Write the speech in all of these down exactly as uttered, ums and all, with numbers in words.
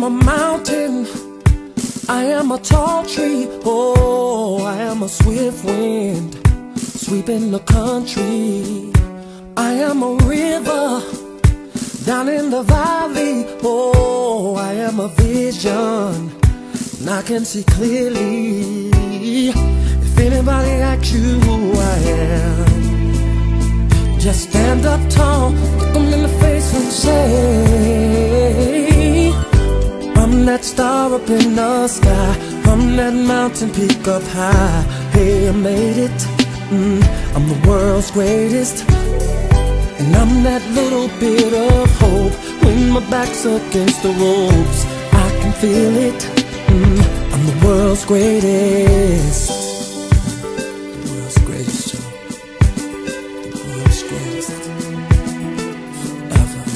am a mountain, I am a tall tree. Oh, I am a swift wind sweeping the country. I am a river down in the valley. Oh, I am a vision and I can see clearly. If anybody asks you who I am, just stand up tall, look them in the face and say, I'm that star up in the sky, I'm that mountain peak up high. Hey, I made it, mm, I'm the world's greatest. And I'm that little bit of hope when my back's against the ropes. I can feel it, mm, I'm the world's greatest. The world's greatest, Joe. The world's greatest. Ever.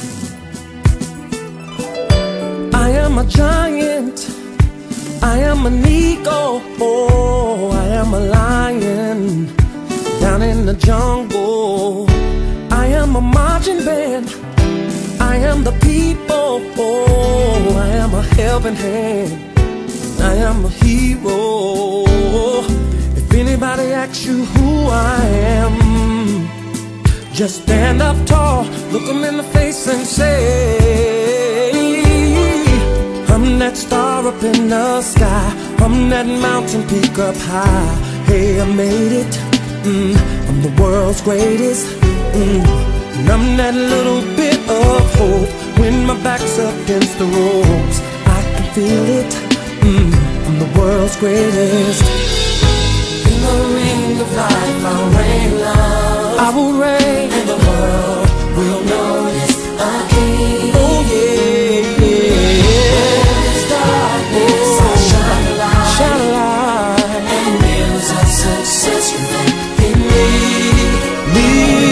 I am a giant, I am an eagle. Oh, I am a lion down in the jungle. I am a marching band, I am the people. Oh, I am a helping hand, I am a hero. If anybody asks you who I am, just stand up tall, look them in the face and say, I'm that star up in the sky, I'm that mountain peak up high. Hey, I made it, mm, I'm the world's greatest. Mm, and I'm that little bit of hope when my back's against the ropes. I can feel it, mm, I'm the world's greatest. In the ring of life I'll reign love, I will reign, and the world will notice again. Oh yeah, yeah. In this darkness oh, I'll shine a light, shine a light, and wheels of success revolve in me, me.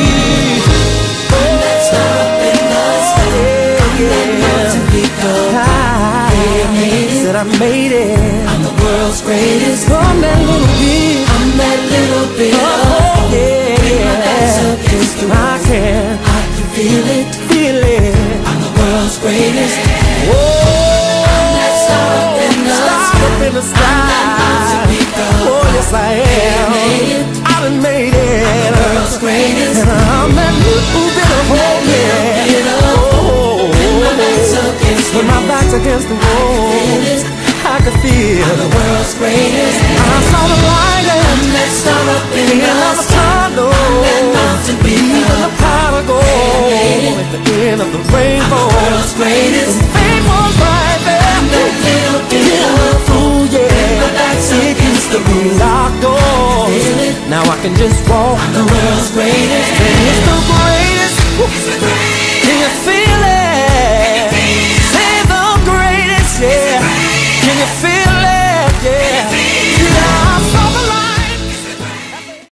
I made it, I'm the world's greatest. I'm that little bit, I'm that little bit oh, of yeah, yeah. Against the I can, I can feel it, feel it. I'm the world's greatest. Whoa, I'm that star up in the sky, up in the sky. Oh yes I am, I done made it. I'm the world's greatest. And I'm that little bit of hope, yeah. Oh, when my back's against the wall, I could feel I'm the world's greatest. I saw the light and that star up in the sky. That mountain peak, even the pot of gold at the end of the rainbow. I'm the world's greatest. The fame was right there. I'm that little bit of fool, yeah. My back's against the locked doors. Now I can just walk. I'm the world's greatest.